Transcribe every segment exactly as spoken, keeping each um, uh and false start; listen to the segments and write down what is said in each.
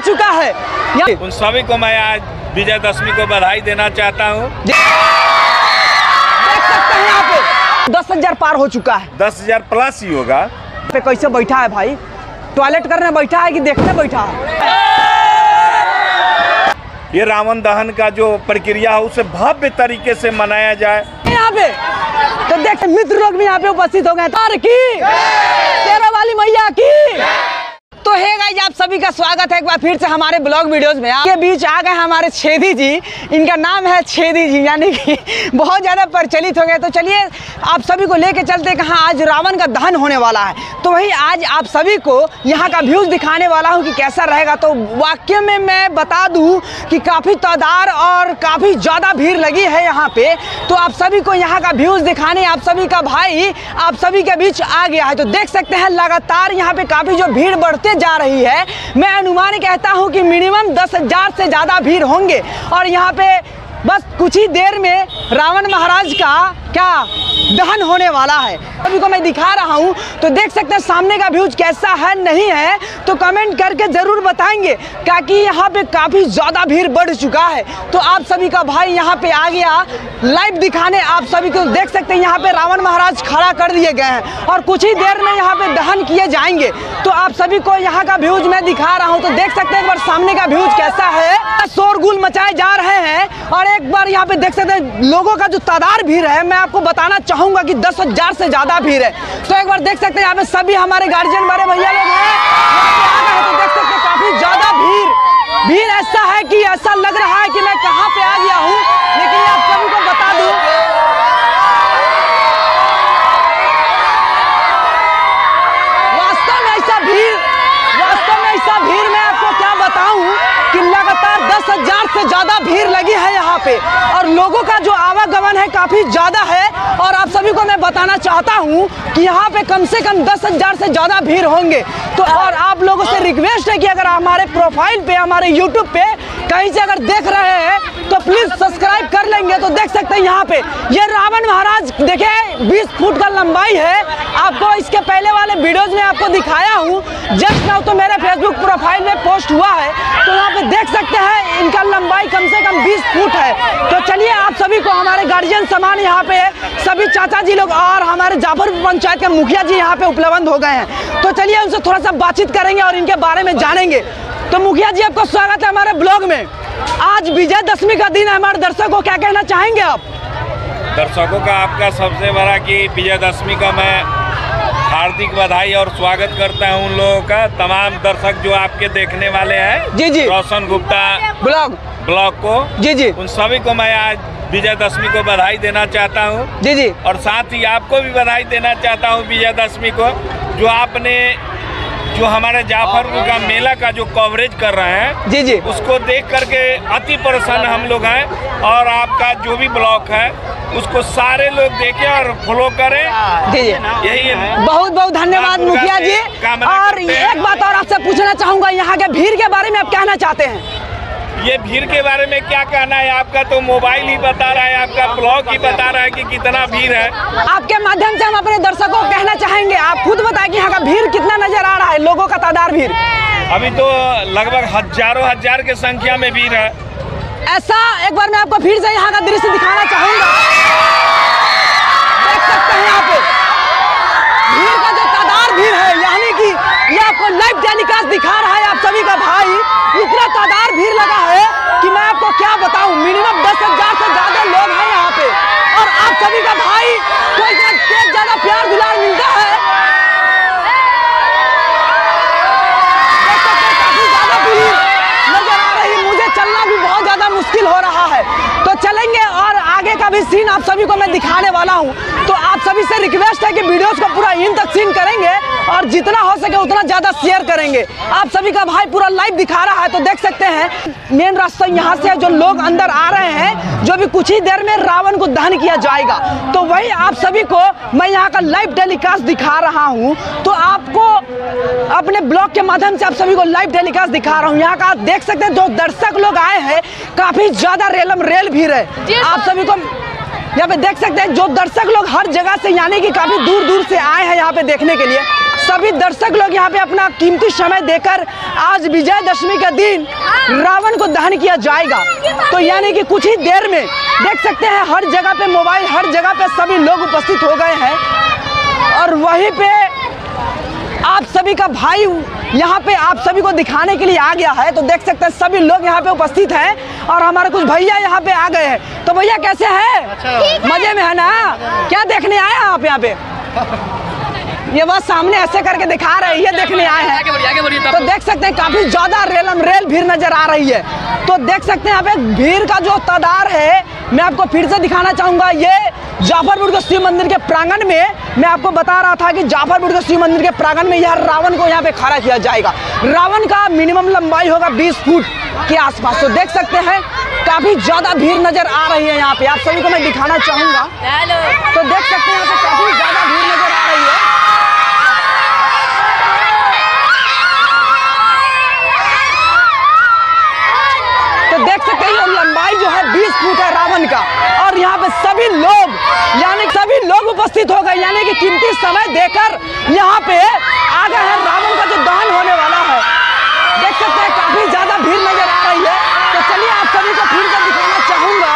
चुका है। उन सभी को मैं आज विजयदशमी को बधाई देना चाहता हूँ। देख सकते हैं यहाँ पे दस हजार पार हो चुका है, दस हजार प्लस ही होगा। पे कैसे बैठा है भाई, टॉयलेट करने बैठा है कि देखने बैठा है? ये रावण दहन का जो प्रक्रिया है उसे भव्य तरीके से मनाया जाए यहाँ पे। तो देख मित्र लोग भी यहाँ पे उपस्थित हो गए। तार की शेरा वाली मैया की। तो हे गाइस, आप सभी का स्वागत है एक बार फिर से हमारे ब्लॉग वीडियोस में। आपके बीच आ गए हमारे छेदी जी, इनका नाम है छेदी जी, यानी कि बहुत ज़्यादा प्रचलित हो गए। तो चलिए आप सभी को लेके चलते कहाँ आज रावण का दहन होने वाला है। तो वही आज आप सभी को यहाँ का व्यूज़ दिखाने वाला हूँ कि कैसा रहेगा। तो वाकई में मैं बता दूँ कि काफ़ी तादाद और काफ़ी ज़्यादा भीड़ लगी है यहाँ पे। तो आप सभी को यहाँ का व्यूज़ दिखाने आप सभी का भाई आप सभी के बीच आ गया है। तो देख सकते हैं लगातार यहाँ पे काफ़ी जो भीड़ बढ़ते जा रही है। मैं अनुमान कहता हूं कि मिनिमम दस हजार से ज्यादा भीड़ होंगे और यहाँ पे बस कुछ ही देर में रावण महाराज का क्या दहन होने वाला है। अभी को मैं दिखा रहा हूं तो देख सकते हैं सामने का व्यूज कैसा है नहीं है तो कमेंट करके जरूर बताएंगे, क्योंकि यहाँ पे काफी ज्यादा भीड़ बढ़ चुका है। तो आप सभी का भाई यहाँ पे आ गया लाइव दिखाने। आप सभी को देख सकते हैं यहाँ पे रावण महाराज खड़ा कर दिए गए हैं और कुछ ही देर में यहाँ पे दहन किए जाएंगे। तो आप सभी को यहाँ का व्यूज मैं दिखा रहा हूँ। तो देख सकते हैं एक बार सामने का व्यूज कैसा है। शोरगुल मचाए जा रहे हैं और एक बार यहाँ पे देख सकते हैं लोगों का जो तादाद भीड़ है, मैं आपको बताना चाहूंगा कि दस हजार से ज्यादा भीड़ है। तो एक बार देख सकते हैं यहाँ पे सभी हमारे गार्जियन बड़े भैया लोग हैं यहाँ पे आ गए हैं। तो देख सकते हैं काफी ज्यादा भीड़ भीड़ ऐसा है कि ऐसा लग रहा है कि मैं कहाँ पे आ गया हूँ। लेकिन आप सभी को बता दूं वास्तव में ऐसा भीड़ वास्तव में ऐसा भीड़ मैं आपको क्या बताऊं कि लगातार दस हजार से ज्यादा भीड़ लगी है यहाँ पे और लोगों का जो आवागमन है काफी ज्यादा है। और आप सभी को मैं बताना चाहता हूँ कि यहाँ पे कम से कम दस हजार से ज्यादा भीड़ होंगे। तो और आप लोगों से रिक्वेस्ट है कि अगर हमारे प्रोफाइल पे हमारे यूट्यूब पे कहीं से अगर देख रहे हैं तो प्लीज सब्सक्राइब कर लेंगे। तो देख सकते हैं यहाँ पे ये रावण महाराज देखे बीस फुट का लंबाई है। आपको इसके पहले वाले वीडियोज में आपको दिखाया हूँ, जस्ट नाउ तो मेरे फेसबुक प्रोफाइल में पोस्ट हुआ है। तो यहाँ पे देख सकते हैं इनका लंबाई कम से कम बीस फुट है। तो चलिए आप सभी को हमारे गार्जियन समान यहाँ पे सभी चाचा जी लोग और हमारे जाफरपुर पंचायत के मुखिया जी यहाँ पे उपलब्ध हो गए हैं। तो चलिए उनसे थोड़ा सा बातचीत करेंगे और इनके बारे में जानेंगे। तो मुखिया जी आपको स्वागत है हमारे ब्लॉग में। आज विजयदशमी का दिन है, हमारे दर्शकों को क्या कहना चाहेंगे आप? दर्शकों का आपका सबसे बड़ा कि विजयदशमी का मैं हार्दिक बधाई और स्वागत करता हूं उन लोगों का। तमाम दर्शक जो आपके देखने वाले हैं जी जी रोशन गुप्ता ब्लॉग ब्लॉग को जी जी उन सभी को मैं आज विजयदशमी को बधाई देना चाहता हूं जी जी और साथ ही आपको भी बधाई देना चाहता हूं विजयदशमी को। जो आपने जो हमारे जाफरपुर का मेला का जो कवरेज कर रहे हैं जी जी उसको देख करके अति प्रसन्न हम लोग हैं। और आपका जो भी ब्लॉग है उसको सारे लोग देखें और फॉलो करें। जी जी यही बहुत बहुत धन्यवाद मुखिया जी। और एक बात और आपसे पूछना चाहूंगा, यहाँ के भीड़ के बारे में आप कहना चाहते हैं? ये भीड़ के बारे में क्या कहना है, आपका तो मोबाइल ही बता रहा है, आपका ब्लॉग ही बता रहा है कि कितना भीड़ है। आपके माध्यम से हम अपने दर्शकों को कहना चाहेंगे, आप खुद बताएं कि यहाँ का भीड़ कितना नजर आ रहा है, लोगों का तादाद भीड़? अभी तो लगभग हजारों हजार की संख्या में भीड़ है। ऐसा एक बार मैं आपको फिर से यहाँ का दृश्य दिखाना चाहूंगा। देख सकते हैं यहाँ पे भीड़ का जो तादाद भीड़ है, यानी कि ये आपको लाइव टेलीकास्ट दिखा रहा है आप सभी का भाई। इतना तादाद भीड़ लगा है कि मैं आपको क्या बताऊं, मिनिमम दस हजार से ज्यादा लोग हैं यहाँ पे और आप सभी का भाई को इतना तेज ज्यादा प्यार दुलार मिलता है। काफी ज्यादा भीड़ नजर आ रही है, मुझे चलना भी बहुत ज्यादा मुश्किल हो रहा है। तो चलेंगे और आगे का भी सीन आप सभी को मैं दिखाने वाला हूं। तो आप सभी से रिक्वेस्ट है कि वीडियोस को पूरा इन तक सीन करेंगे और जितना हो सके उतना ज्यादा शेयर करेंगे। आप सभी का भाई पूरा लाइव दिखा रहा है। तो देख सकते हैं मेन रास्ता यहाँ से जो लोग अंदर आ रहे हैं, जो भी कुछ ही देर में रावण को दहन किया जाएगा। तो वही आप सभी को मैं यहाँ का लाइव टेलीकास्ट दिखा रहा हूँ। तो आपको अपने ब्लॉग के माध्यम से आप सभी को लाइव टेलीकास्ट दिखा रहा हूँ। यहाँ का आप देख सकते हैं जो दर्शक लोग आए हैं, काफी ज्यादा रेलम रेल भीड़ है। आप सभी को यहाँ पे देख सकते हैं जो दर्शक लोग हर जगह से यानी कि काफी दूर दूर से आए हैं यहाँ पे देखने के लिए। सभी दर्शक लोग यहाँ पे अपना कीमती समय देकर आज विजयदशमी का दिन रावण को दहन किया जाएगा। तो यानी कि कुछ ही देर में देख सकते हैं हर जगह पे मोबाइल, हर जगह पे सभी लोग उपस्थित हो गए हैं और वहीं पे आप सभी का भाई यहाँ पे आप सभी को दिखाने के लिए आ गया है। तो देख सकते हैं सभी लोग यहाँ पे उपस्थित हैं और हमारे कुछ भैया यहाँ पे आ गए हैं। तो भैया कैसे हैं? मजे में है ना? क्या देखने आए हैं आप यहाँ पे? ये बस सामने ऐसे करके दिखा रहे हैं, ये देखने आए हैं। तो देख सकते हैं काफी ज्यादा रेलम रेल भीड़ नजर आ रही है। तो देख सकते हैं यहाँ पे भीड़ का जो तादाद है मैं आपको फिर से दिखाना चाहूंगा। ये जाफरपुर के शिव मंदिर के प्रांगण में मैं आपको बता रहा था कि जाफरपुर के शिव मंदिर के प्रांगण में यह रावण को यहाँ पे खड़ा किया जाएगा। रावण का मिनिमम लंबाई होगा बीस फुट के आसपास। तो देख सकते हैं काफी ज्यादा भीड़ नजर आ रही है यहाँ पे, आप सभी को मैं दिखाना चाहूंगा। तो देख सकते हैं यहाँ पे काफी ज्यादा भीड़ नजर आ रही है। तो देख सकते हैं लंबाई जो है बीस फुट है रावण का और यहाँ पे सभी लोग यानी सभी लोग उपस्थित हो गए, यानी कि कीमती समय देकर यहाँ पे आ गए हैं। रावण का जो दहन होने वाला है देख सकते हैं काफी ज्यादा भीड़ नजर आ रही है। तो चलिए आप सभी को फिर से दिखाना चाहूंगा।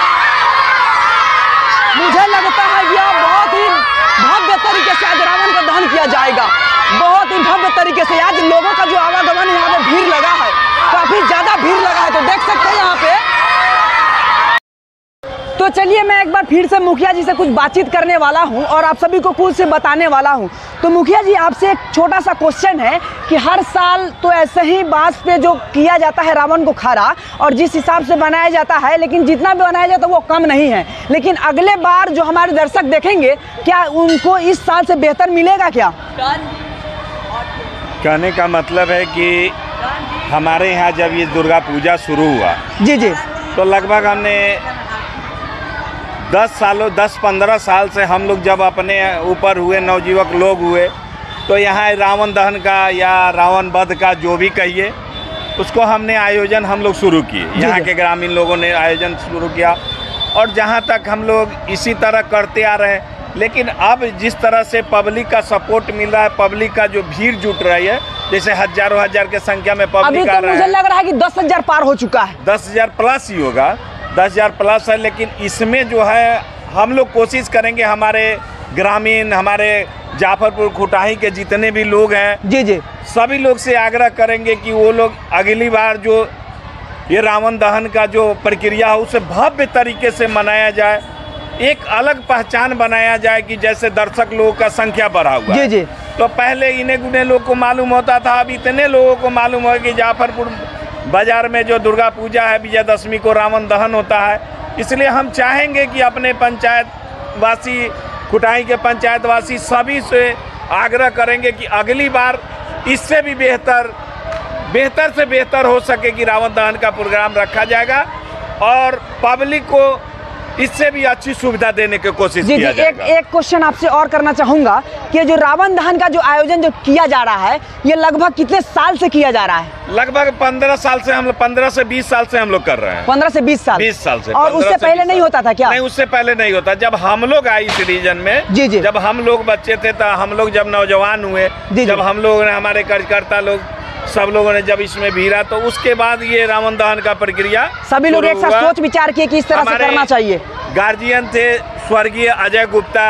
मुझे लगता है यह बहुत ही भव्य तरीके से आज रावण का दहन किया जाएगा। बहुत ही भव्य तरीके से आज लोगों का जो आवागमन यहाँ पे भीड़ लगा है, काफी ज्यादा भीड़ लगा है। तो देख सकते हैं यहाँ पे। तो चलिए मैं एक बार फिर से मुखिया जी से कुछ बातचीत करने वाला हूं और आप सभी को कुछ से बताने वाला हूं। तो मुखिया जी आपसे एक छोटा सा क्वेश्चन है कि हर साल तो ऐसे ही बांस पे जो किया जाता है रावण को खड़ा और जिस हिसाब से बनाया जाता है, लेकिन जितना भी बनाया जाता है वो कम नहीं है। लेकिन अगले बार जो हमारे दर्शक देखेंगे क्या उनको इस साल से बेहतर मिलेगा क्या? कहने का मतलब है कि हमारे यहाँ जब ये दुर्गा पूजा शुरू हुआ जी जी तो लगभग हमने दस सालों दस पंद्रह साल से हम लोग जब अपने ऊपर हुए, नवयुवक लोग हुए, तो यहाँ रावण दहन का या रावण वध का जो भी कहिए उसको हमने आयोजन हम लोग शुरू किए। यहाँ के ग्रामीण लोगों ने आयोजन शुरू किया और जहाँ तक हम लोग इसी तरह करते आ रहे हैं। लेकिन अब जिस तरह से पब्लिक का सपोर्ट मिल रहा है, पब्लिक का जो भीड़ जुट रही है, जैसे हजारों हजार के संख्या में पब्लिक आ रहा है। मुझे लग रहा है कि दस हजार पार हो चुका है। दस हजार प्लस ही होगा, दस हजार प्लस है। लेकिन इसमें जो है हम लोग कोशिश करेंगे, हमारे ग्रामीण, हमारे जाफरपुर खुटाही के जितने भी लोग हैं जी जी सभी लोग से आग्रह करेंगे कि वो लोग अगली बार जो ये रावण दहन का जो प्रक्रिया है उसे भव्य तरीके से मनाया जाए, एक अलग पहचान बनाया जाए कि जैसे दर्शक लोगों का संख्या बढ़ा हुआ जी जी। तो पहले इन्हें गुने लोग को मालूम होता था, अब इतने लोगों को मालूम हो कि जाफरपुर बाजार में जो दुर्गा पूजा है विजयदशमी को रावण दहन होता है। इसलिए हम चाहेंगे कि अपने पंचायत वासी, खुटाई के पंचायत वासी सभी से आग्रह करेंगे कि अगली बार इससे भी बेहतर बेहतर से बेहतर हो सके कि रावण दहन का प्रोग्राम रखा जाएगा और पब्लिक को इससे भी अच्छी सुविधा देने की कोशिश जी किया जी। एक जाएगा। एक क्वेश्चन आपसे और करना चाहूंगा कि जो रावण दहन का जो आयोजन जो किया जा रहा है ये लगभग कितने साल से किया जा रहा है? लगभग पंद्रह साल से हम लोग पंद्रह से बीस साल से हम लोग कर रहे हैं। पंद्रह से बीस साल बीस साल से। और उससे पहले नहीं होता था क्या? नहीं, उससे पहले नहीं होता। जब हम लोग आए इस रीजन में, जी जी, जब हम लोग बच्चे थे तो हम लोग जब नौजवान हुए, जब हम लोग ने, हमारे कार्यकर्ता लोग, सब लोगों ने जब इसमें भीड़ा तो उसके बाद ये रावण दहन का प्रक्रिया सभी लोग एक साथ सोच विचार किए कि इस तरह से करना चाहिए। गार्जियन थे स्वर्गीय अजय गुप्ता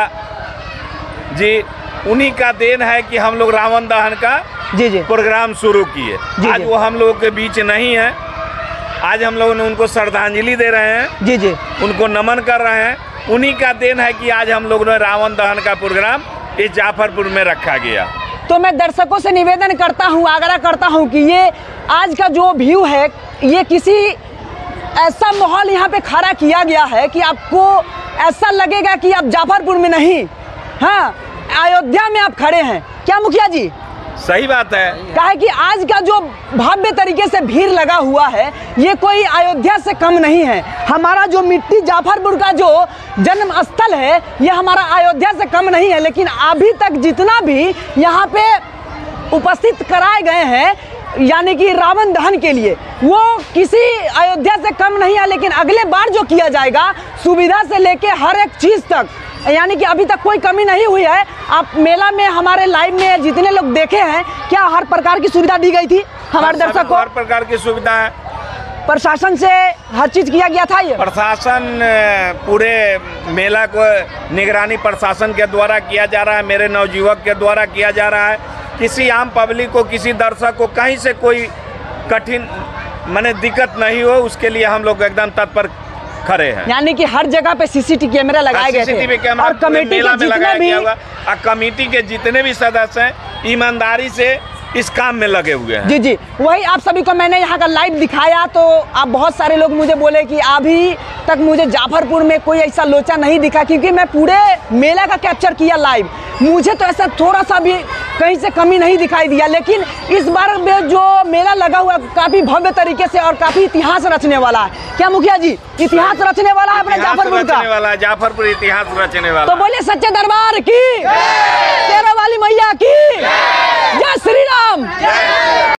जी, उन्हीं का देन है कि हम लोग रावण दहन का जी जी प्रोग्राम शुरू किए। आज वो हम लोगों के बीच नहीं है। आज हम लोगों ने उनको श्रद्धांजलि दे रहे हैं जी जी, उनको नमन कर रहे हैं। उन्हीं का देन है कि आज हम लोगों ने रावण दहन का प्रोग्राम इस जाफरपुर में रखा गया। तो मैं दर्शकों से निवेदन करता हूं, आग्रह करता हूं कि ये आज का जो व्यू है ये किसी ऐसा माहौल यहाँ पे खड़ा किया गया है कि आपको ऐसा लगेगा कि आप जाफरपुर में नहीं, हाँ अयोध्या में आप खड़े हैं। क्या मुखिया जी? सही बात है। क्या है कि आज का जो भव्य तरीके से भीड़ लगा हुआ है ये कोई अयोध्या से कम नहीं है। हमारा जो मिट्टी जाफरपुर का जो जन्म स्थल है ये हमारा अयोध्या से कम नहीं है। लेकिन अभी तक जितना भी यहाँ पे उपस्थित कराए गए हैं यानी कि रावण दहन के लिए, वो किसी अयोध्या से कम नहीं है। लेकिन अगले बार जो किया जाएगा सुविधा से लेके हर एक चीज़ तक यानी कि अभी तक कोई कमी नहीं हुई है। आप मेला में हमारे लाइव में जितने लोग देखे हैं, क्या हर प्रकार की सुविधा दी गई थी हमारे दर्शक को? हर प्रकार की सुविधा है, प्रशासन से हर चीज किया गया था। ये प्रशासन पूरे मेला को निगरानी प्रशासन के द्वारा किया जा रहा है, मेरे नवयुवक के द्वारा किया जा रहा है। किसी आम पब्लिक को, किसी दर्शक को कहीं से कोई कठिन माने दिक्कत नहीं हो, उसके लिए हम लोग एकदम तत्पर खड़े हैं। यानी कि हर जगह पे सीसीटीवी कैमरा लगाए गए थे और कमेटी के जितने भी और कमेटी के जितने भी सदस्य हैं ईमानदारी से इस काम में लगे हुए हैं। जी जी, वही आप सभी को मैंने यहाँ का लाइव दिखाया, तो आप बहुत सारे लोग मुझे बोले कि अभी तक मुझे जाफरपुर में कोई ऐसा लोचा नहीं दिखा, क्योंकि मैं पूरे मेला का कैप्चर किया लाइव। मुझे तो ऐसा थोड़ा सा भी कहीं से कमी नहीं दिखाई दिया। लेकिन इस बार में जो मेला लगा हुआ काफी भव्य तरीके से और काफी इतिहास रचने वाला है। क्या मुखिया जी, इतिहास रचने वाला है अपने जाफरपुर का? वाला जाफरपुर इतिहास रचने वाला। तो बोले सच्चे दरबार की, शेरों वाली मैया की जय श्री राम।